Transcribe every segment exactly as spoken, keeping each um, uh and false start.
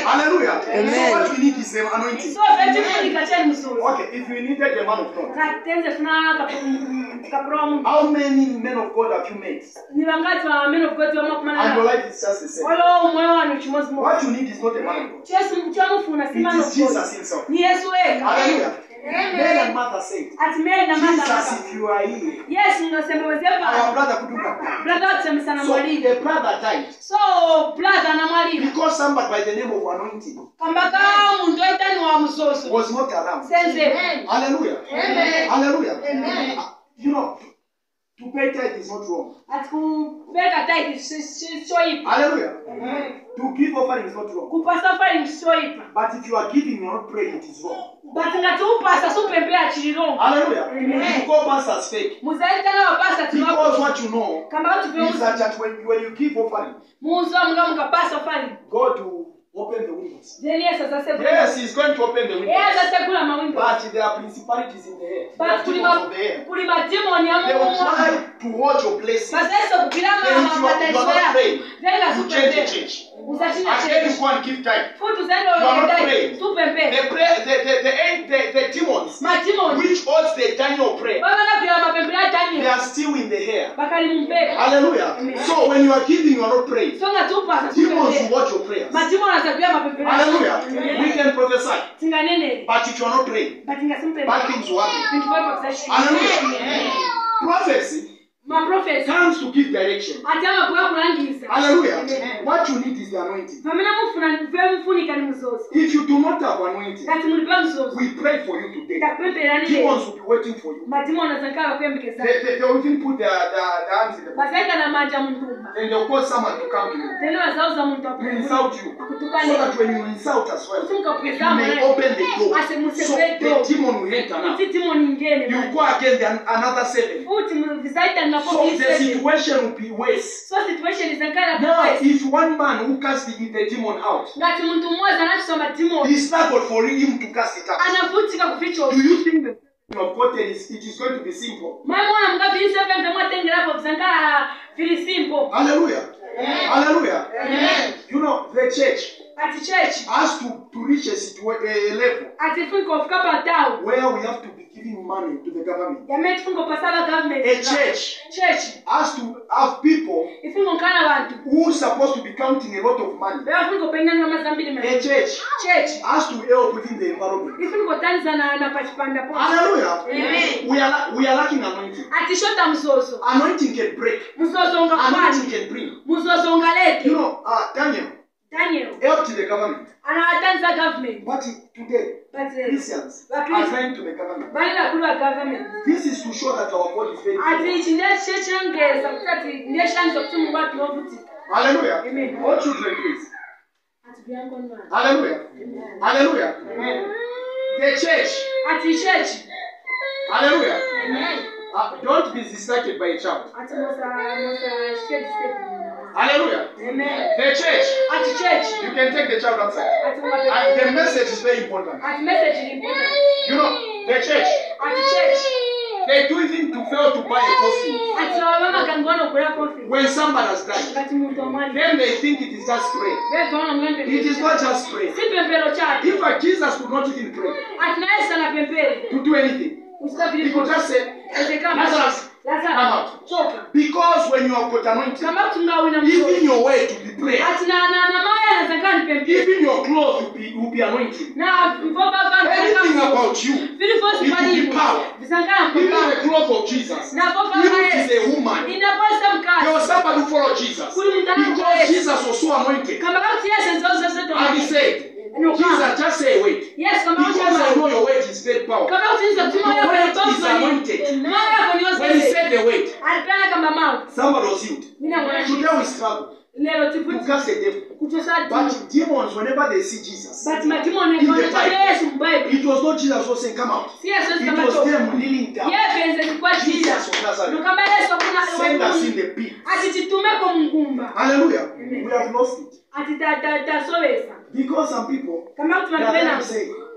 Hallelujah. Amen. So what we need is the anointing. So vechifunika cheni mzuri. Okay, if you needed the man of God, Katenze funa kapromu. how many men of God have you met? Ni wangati wa men of God wama kumana. And your life is just the same. Walo moyo wanu chimozi mo. What you need is not a man of God. Yesu mfuna si man It of is God. Jesus himself. Ni Yesu eka. Hallelujah. Mary and Martha said, Ati Mary na Martha. Jesus, if you are here, Yes, mnasema wezepa. our brother could do that. Brother tuseme So mwalimu. the brother died. So brother na mwalimu. Because somebody by the name of anointing Kambaka muntu aitani wa musoso. was not around. Senze. Hallelujah. Amen. Hallelujah. Amen. You know, to pay tithe is not wrong. Ati kupeka tithe sio ipa. Hallelujah. Amen. To give offering is not wrong. Kupasa offering sio ipa. But if you are giving, you are not praying, it is wrong. But ngati upasa supempea chirirongo. Hallelujah. Amen. You call pastors fake. Muzaita na wapasa Because tunapo. what you know Kama watu is that, that when, when you give offering, muzo mga mga pasa offering. God will open the windows. Then yes sasa Yes, He's going to open the windows. Yes sasa kula mawingu. But there are principalities in the air. There are But demons of kulima the air. kulima demon ya They will Mungu. try to watch your blessings. Basa hizo kupilama Then if you are, you are not praying, Then la you change the supempea. church. Usachina And then you church. go and give time. Futu zendo You are not dai. praying. Supempea. The prayer, the the the, the, the demons Ma demon. which holds the Daniel prayer, Baba na pia mapempea tani. they are still in the air. Bakali mumpeka. Hallelujah. Amen. So when you are giving, you are not praying. So ngati upasa Demons will supempea. watch your prayers. Ma demon anasabia mapempea. Hallelujah. We can prophesy, Tinganene. but if you are not praying, But ngasimpempea. bad things will happen. twenty-four percent. Hallelujah. Prophecy Ma prophet. comes to give direction. Ati ama kwa kulangiza. Hallelujah. Amen. What you need is the anointing. Pamela mufuna mfemu mfunika ni mzozo. If you do not have anointing, Kati mulipa mzozo. we pray for you today. Takupempera nini? Demons will be waiting for you. Madimo anazankaa kwembekeza. They, they, they will even put their, their, their hands in the pocket. Basaika na manja mtumba. And they'll call someone to come to you. Tena wazauza mtu To hapo. insult you. So that when you insult as well, Usimka you pesa may mwana. open the door. Ase So musebe the door. demon will enter now. Iti timo nyingine. You go again then another seven. Futi mvisaita na So kwa the situation will be worse. So situation is nkana Now, kwa. if one man who cast the, the demon out, Ngati mtu mmoja anachosoma demon. he struggled for him to cast it out. Anavutika kuficho. Do you think the you have gotten is it is going to be simple? Mama mwana mga vili seven kama tengera hapo visankara vili simple. Hallelujah. Amen. Hallelujah. Amen. You know, the church Ati church. has to, to reach a, situa- a level Ati funko fika pa tao. where we have to be giving money to the government. Yameti funko pasaba government. A church Church. has to have people Ifungo kana bantu. who are supposed to be counting a lot of money. Beba funko pengana kama zambili A mali. church Church. has to help within the environment. Ifungo tanza na na pachipanda po. Hallelujah. Amen. We are la- we are lacking anointing. Ati shota mzozo. Anointing can break. Mzozo unga Anointing kwani. can bring. Mzozo unga You lete. know, uh, Daniel Daniel. helped the government. Anawatanza government. But today, But uh, Christians But are Christians- trying to the government. bali na kula government. This is to show that our God is very Ati powerful. ichi ndiye chechengeza kutati ndiye shanzo kutumu watu wovutika. Hallelujah. Amen. All children, please. Ati byango nwa. Hallelujah. Hallelujah. Amen. The church. Ati church. Hallelujah. Amen. Uh, don't be distracted by a child. Ati mosa mosa shed step. Hallelujah. Amen. The church. Ati church. You can take the child outside. Ati And the mwape. message is very important. Ati message ni important. You know, the church, Ati church. they do even to fail to buy a coffee. Ati wamama kangono kula coffee. When somebody has died, Ati muntu amali. then they think it is just prayer. Beza wana mwende. It is not just prayer. Si pempero chati. In fact, Jesus could not even pray Ati na Yesu ana pempere. to do anything. Usitafili He could just say, Ati kama. Lazarus, come Lazarus. out. Choka. Because when you have got anointing, Kama kutunga wina mzozo. even your way to be prayer, Ati na na na maya anazanga ni pempere. even your clothes will be, will be anointing. Na mvoba vanga. Anything about you, Vili fosi it will pali. be power. Visangana Even mpoka. the cloth of Jesus. Na voba Even vanga if Yesu. it's a woman, Inaposa there mkazi. was somebody who followed Jesus. Because Jesus was so anointed. Kama kauti Yesu nzozo zote. And he said, Jesus, just say wait. Yes, kama Because I know your weight is very powerful. kama utinza kutuma Your weight yako is anointed. mara yako ni When he wose said the weight, alipana kama mount somebody was healed. mina mwana Today we struggle leo to tiputi cast the devil. kutosa But demons, whenever they see Jesus, but madimo ne In the kona Bible. Yesu mbible it was not Jesus who was saying, come out. si Yesu It kama was to them kneeling down. yeye penze kwa Jesus Jesus of Nazareth. kama Yesu kuna Send us in the pit. atitume kwa mngumba Hallelujah. Amen. We have lost it. atita ta ta sowesa Because some people, kama they are trying tunapenda to say,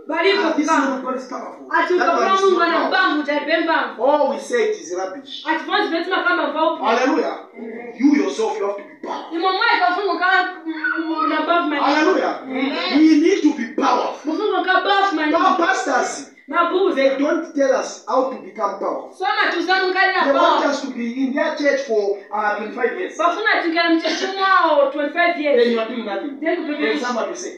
Ah, this man of God is powerful. That one is not powerful. All we say it is rubbish. Hallelujah. You yourself, you have to be powerful. Hallelujah. We need to be powerful. Now, pastors, they don't tell us how to become powerful. They want us to be in their church for uh, twenty-five years. Then you are doing nothing. Then somebody say,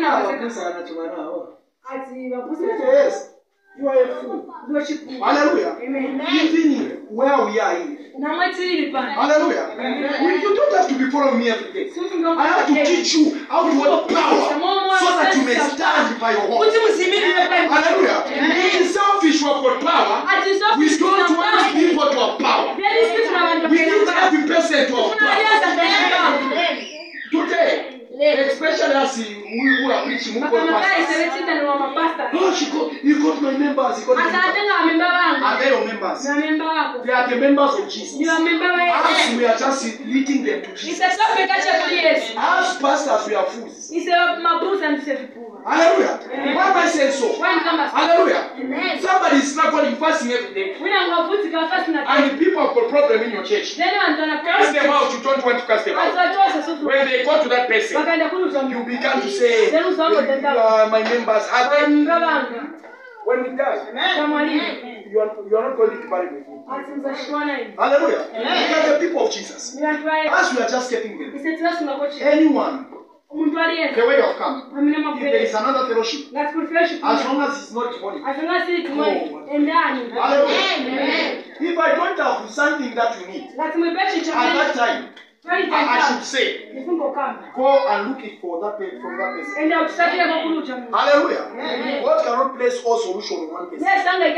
yes, you are a fool. Hallelujah. Amen. Even where we are here. Hallelujah. We, you don't have to be following me every day. I have to teach you how to work power so that you may stand by your horse. Hallelujah. It is selfish work for power. We don't want people to have power. We need every person to have power. Today, especially as we who are preaching, who got pastors. Oh, she got, you got my members. You got my members. Are they your members? They are the members of Jesus. As we are just leading them to Jesus. As pastors, we are fools. Hallelujah. Why am I saying so? Hallelujah. Somebody is struggling fasting every day. And the people have got problem in your church. Cast them out. You don't want to cast them out. When they go to that person, you begin to say, you are my members. When we die, you are, you are not going to be buried with me. Hallelujah. We are the people of Jesus. As we are just getting them. Anyone, the way you have come, if there is another fellowship, as long as it's not demonic. Hallelujah. If I don't have something that you need, at that time, I, I should say, go and look it for that from that person. Hallelujah. God cannot place all solution in one person.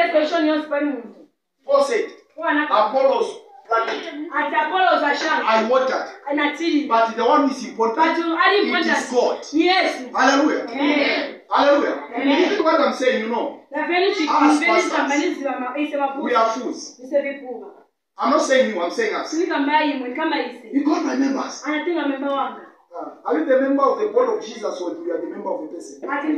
Paul said, Apollos planted, I watered, but the one who is important, it is God. Hallelujah. Hallelujah. Even what I'm saying, you know, as pastors, we are fools. I'm not saying you, I'm saying us. You got my members. Uh, are you the member of the body of Jesus or you are the member of the person?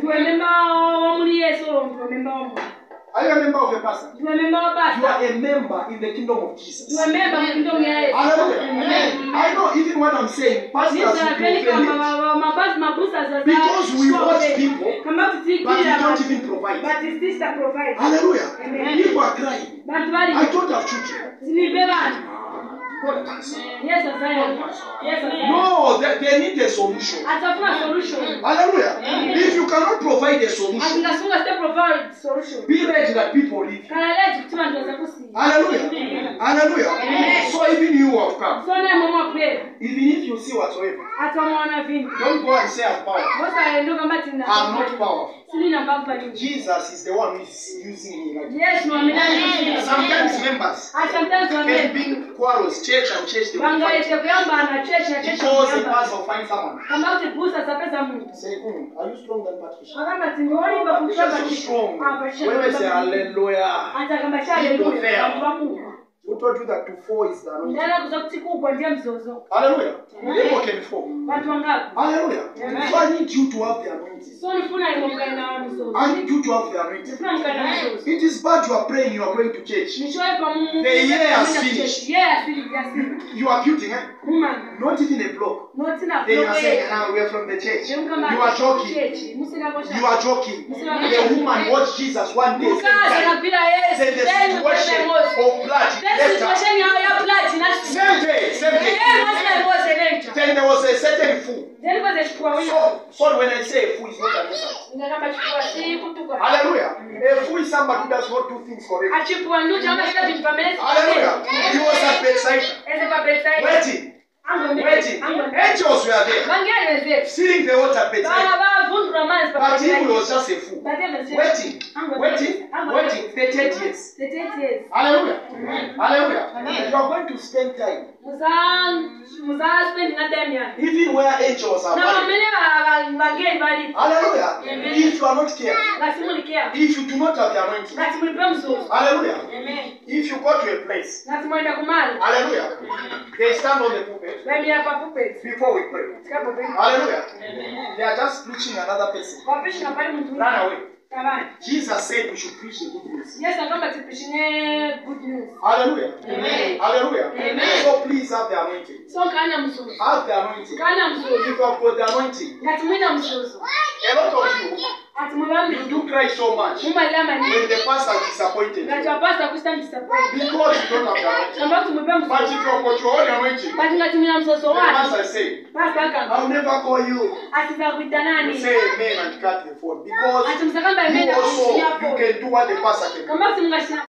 Are you a member of a pastor? You are a member in the kingdom of Jesus. Hallelujah. I know even what I'm saying, pastors will be offended. Because we watch people, but we don't even provide. Hallelujah. People are crying. I don't have children. God answer. Yes, sir. Yes, sir. No, they, they need a solution. Hallelujah. If you cannot provide a solution, be ready that people leave. Hallelujah. Hallelujah. So even you have come. Even if you see whatsoever, don't go and say I'm powerful. I'm not powerful. Jesus is the one who is using me like yes, sometimes members can bring quarrels, church and church they will fight. Because the pastor will find someone. Say, mm, are you strong than Patricia? Patricia is so strong. When I say hallelujah, people fail. Who told you that to fall is the anointing? Hallelujah. People can fall. Hallelujah. Amen. So I need you to have the anointing. I need you to have the anointing. It is bad you are praying, you are going to church. The year has finished. You are building, eh? Not even a block. Then you are saying, ah, we are from the church. You are joking. You are joking. The woman watched Jesus one day. Then the situation of blood. Same day, same day. Then there was a certain fool. So, so when I say a fool, it's not an insult. Hallelujah. A fool is somebody who does not do things correctly. Hallelujah. He was at bedside, waiting. Waiting. Angels were there, seeing the water bedside. But he was just a fool. Waiting, waiting, waiting. thirty-eight years. Hallelujah. Hallelujah. You are going to spend time. Even where angels are married. Hallelujah. If you are not careful, if you do not have the anointing. Hallelujah. If you go to a place. Hallelujah. They stand on the pulpit. Before we pray. Hallelujah. They are just preaching another person. Run away. Jesus said we should preach the good news. Yes, I'm going to preach good news. Hallelujah. Amen. Hallelujah. Amen. So please have the anointing. So kana msusu. Have the anointing. Kana msusu. If you have got the anointing, Ngati mwina msusu. a lot of you, Ati mwami. you do cry so much Mumalama ni. when the pastor is disappointed. Ngati wa pastor kusta disappointed. Because you don't have the anointing. Samba tumbe msusu. But if you have got your own anointing, Bati ngati mwina msusu the wa. pastor say, Pastor akanga. I'll never call you. Asiza kuita You nani? say amen and cut the phone. Because Ati msakamba you amen. also, you can do what the pastor can do. Kama simngashina